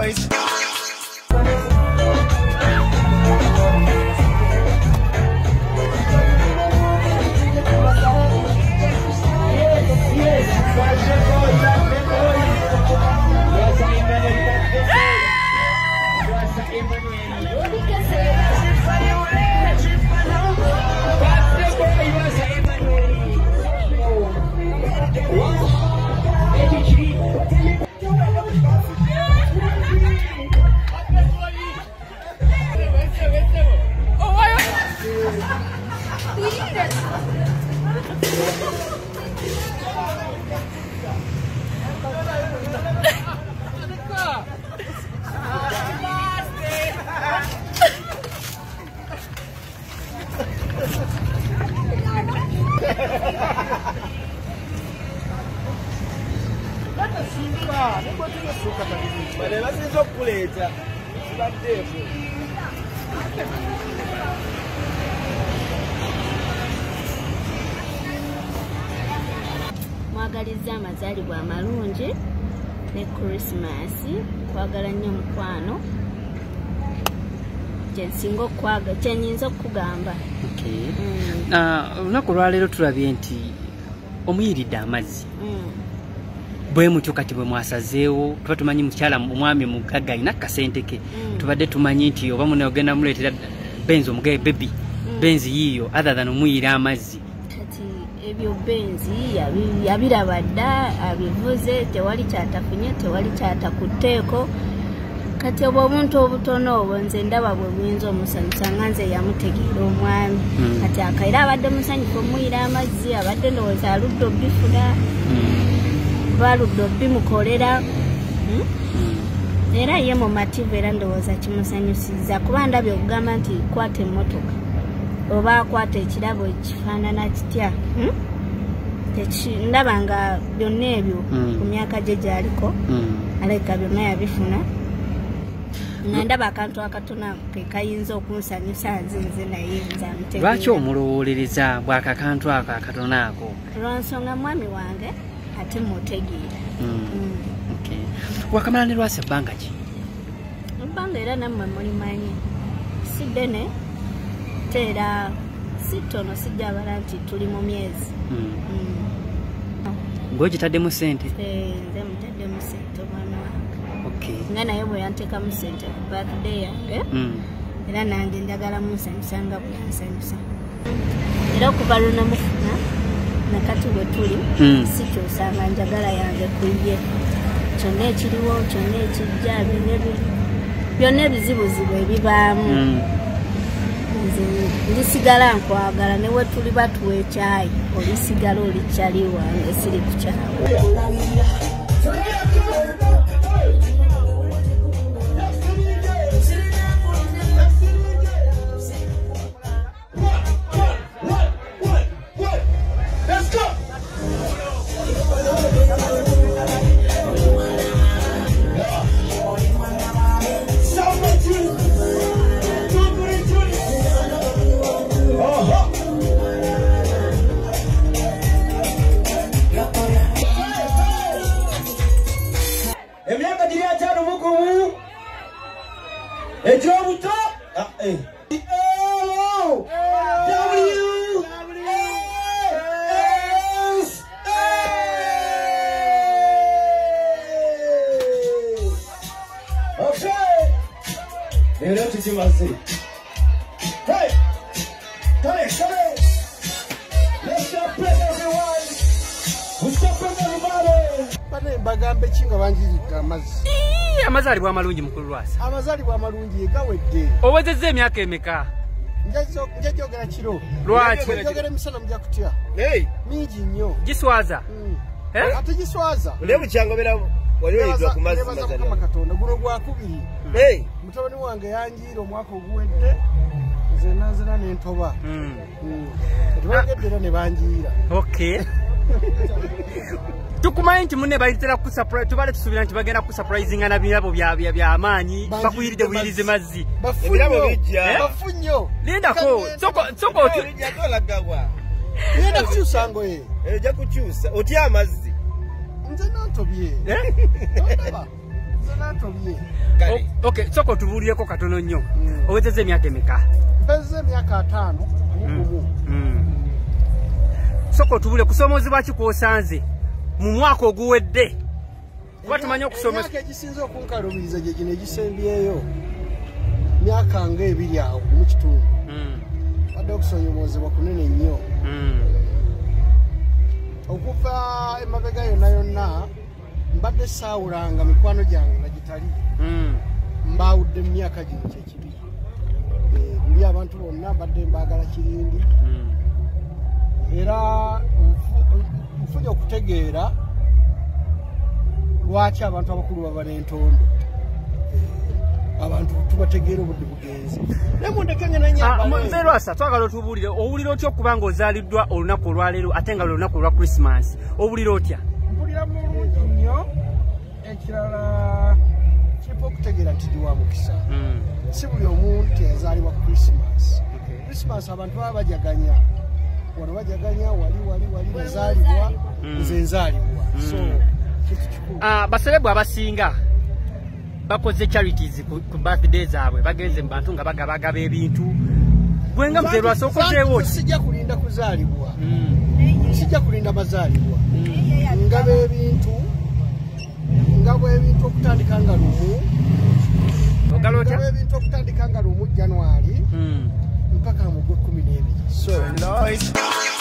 voice. Mwagaliza amazaalibwa amalungi ne Christmas kwagala nnyo mukwano kyensinga okwaga kyenyinza okugamba. Olunaku lwaleero tulabye nti omuyiiridde amazzi bwe mutyo kati bwe mwasazeewo tuba tumanyi mukyala omwami mugagga alina akasente ke tubadde tumanyi nti oba mune ogenda muleetera Benz omugaye baby Benz yiiyo other than omuyiira amazzi. Kati ebyo Benz yabiraba dda abivuze tewali kyatafunye tewali kyatakuteeko kati obw'obuntu obutono obwo nze ndaba bwe buyinza omusanyusa nga nze yamutegeera omwami kati akaira abadde musanyufu omuyiira amazzi abadde ndowooza aludde obbifuna baludde obbimukolera era ye mumativu era ndowooza kimusanyusiza kuba ndabye okugamba nti kwata emmotoka oba akwata ekirabo ekifaanana kitya ndaba nga byonna ebyo ku myaka gye gy'aliko alabika byonna yabifuna nga ndaba akantu akatono ke kayinza okunsanyusa nze naye nze amutegeera. Lwaki omulowolereza bw'akakantu ako akatono ako? Lwansonga mwami wange ate mutegeera. Wakamala ne Lwasa ebbanga ki? Ebbanga era nammwe mulimanyi si ddene ate era si ttono sijjabala nti tuli mu myezi. Ng'ogitaddemu ssente? Nze mutaddemu ssente omwana wange. Nga naye bwe yanteekamu ssente ku birthday yange era nange njagala munsanyusa nga bwe yansanyusa. Era okuva lunamufuna nakati bwe tuli sikyusanga njagala yange ku ye. Kyonna ekiriwo kyonna ekijja byonna ebizibuzibu ebibaamu nze ndisigala nkwagala ne we tuli batuwa ekyayi olisigala olikyali wange siri kukyawe. Amazaalibwa amalungi mukulu Lwasa. Amazaalibwa amalungi gawedde. Owezezza emyaka emeka? Njajogera kiro. Lwaki? Njogera emisana mujja kutya. Mingi nnyo. Giswaza? Ate giswaza. Oli mukyangobera wali oyidwa ku mazzi mazaalibwa. Katonda guno gwakubiri. Mutabani wange yanjiira omwaka oguwedde nze nanzira n'entoba. Tubagedde era ne banjiira. Tukumanyi nti munne balitera ku surprise tubale tusubira nti bagenda ku surprising na birabo bya amaanyi bakuyiridde buyirize mazzi ebirabo bijja bafunyo linda ko soko yatolagabwa yenda kukyusa ngoye ejja kukyusa otya amazzi nze nantobye Okay, soko tubuulireko katono nnyo. Owezezza emyaka emeka? Mpezze emyaka 5. Soko tubuulire kusoomozebwa ki kw'osanze mu mwaka oguwedde? Kuba tumanyi okusomesa. Emyaka egisinze okunkaluubiriza gye gino egisembyeyo myaka nga 2 awo mu kitundu. Badde okusonyomozebwa kunene nnyo. Okuva emabega yonna yonna mbadde saawulanga mikwano gyange nga gitali. Mbaawudde mu myaka gino kyekibi. Buli abantu bonna mbadde mbaagala kirindi. Era nfunye okutegeera lwaki abantu abakulu baba n'entondo. Abantu tubategeera obudde bugenzi. Lwasa twagala otubuulire owulira otya okuba ng'ozaaliddwa olunaku olwaleero ate nga lunaku olwa Christmas? Owulira otya? Mpulira bulungi nnyo. Ekirala kipa okutegeera nti ndi wa mukisa. Si buli omu nti yazaalibwa Christmas. Christmas abantu baba bajaganya. Wano bajaganya wali nazaalibwa nze nzaalibwa. So kitu kikulu. Baselebwa abasinga bakoze charities ku birthday zaabwe bagenze mu bantu nga bagaba ebintu. Gwe nga Mzee Lwasa okozeewo ki? Sijja kulinda kuzaalibwa. Sijja kulinda bazaalibwa. Ngaba ebintu okutandika nga lumu. Ngaba ebintu okutandika nga lumu January mpaka mu 12. So